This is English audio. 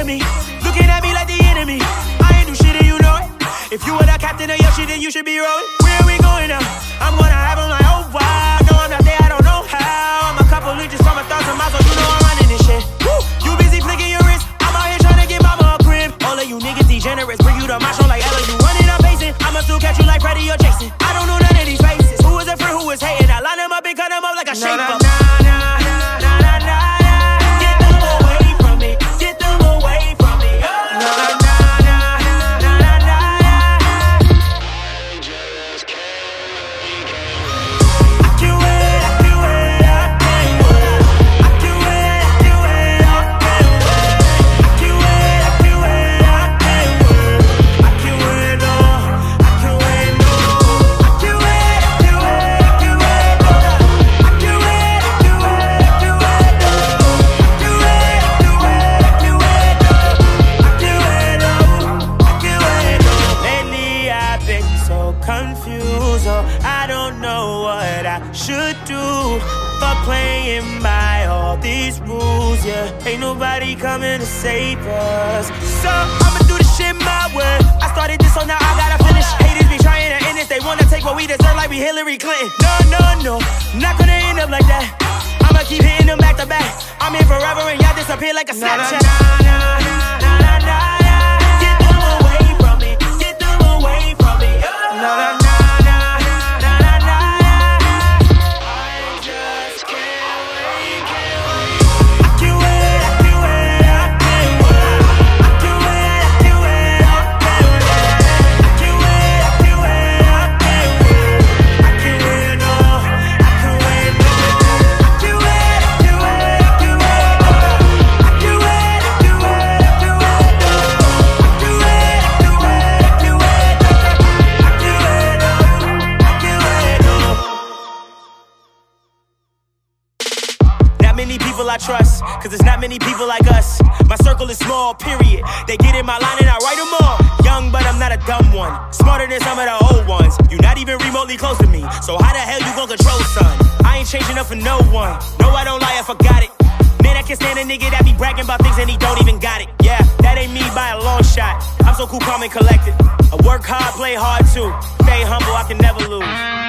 me, looking at me like the enemy. I ain't do shit and you know it. If you were the captain of your shit, then you should be rowing. Where are we going now? I'm gonna have them like, oh wow. No, I'm not there, I don't know how. I'm a couple inches from 1,000 miles, so you know I'm running this shit. Woo! You busy flicking your wrist, I'm out here trying to get mama a crib. All of you niggas degenerates, bring you to my show like Ella. You running up pacing, I'ma still catch you like Freddy or Jason. I don't know none of these faces. Who was a friend, who was hating? I line them up and cut them up like a shaper. I don't know what I should do for playing by all these rules, yeah. Ain't nobody coming to save us, so I'ma do this shit my way. I started this, so now I gotta finish. Haters be trying to end this, they wanna take what we deserve like we Hillary Clinton. No, not gonna end up like that. I'ma keep hitting them back to back. I'm here forever and y'all disappear like a Snapchat. Get them away from me, get them away from me. Many people I trust, cause there's not many people like us. My circle is small, period. They get in my line and I write them all. Young, but I'm not a dumb one. Smarter than some of the old ones. You're not even remotely close to me, so how the hell you gon' control, son? I ain't changing up for no one. No, I don't lie, I forgot it. Man, I can't stand a nigga that be bragging about things and he don't even got it. Yeah, that ain't me by a long shot. I'm so cool, calm, and collected. I work hard, play hard too. Stay humble, I can never lose.